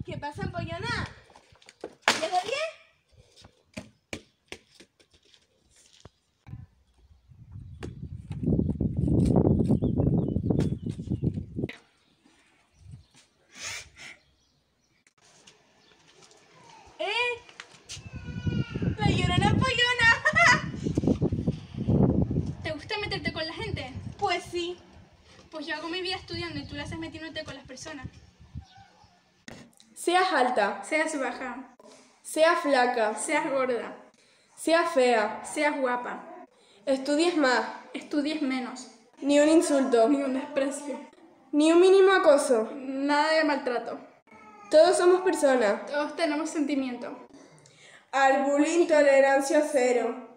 ¿Qué pasa, empollona? ¿10 de 10? ¡La Llorona empollona! ¿Te gusta meterte con la gente? Pues sí. Pues yo hago mi vida estudiando y tú la haces metiéndote con las personas. Seas alta, Seas baja, seas flaca, seas gorda, seas fea, seas guapa, estudies más, estudies menos, ni un insulto, ni un desprecio, ni un mínimo acoso. nada de maltrato. Todos somos personas. Todos tenemos sentimientos. Al bullying tolerancia cero.